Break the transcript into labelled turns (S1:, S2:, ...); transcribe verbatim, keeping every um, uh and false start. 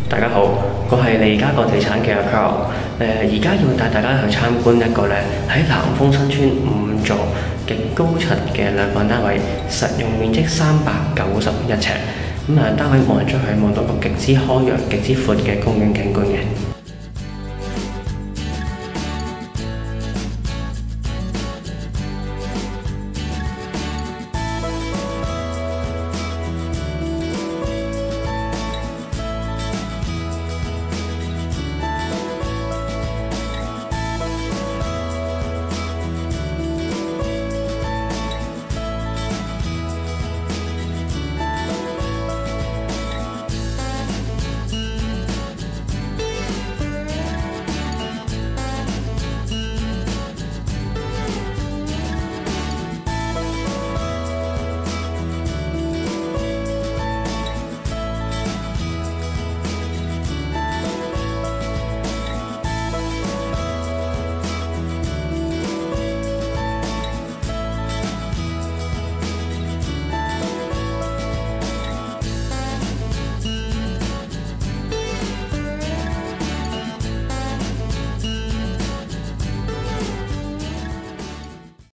S1: 大家好，我係利嘉閣地產嘅 Carl。誒，而家要帶大家去參觀一個咧喺南豐新村五座嘅高層嘅兩房單位，實用面積三百九十一尺。咁啊，單位望出去望到個極之開揚、極之闊嘅公園景觀嘅。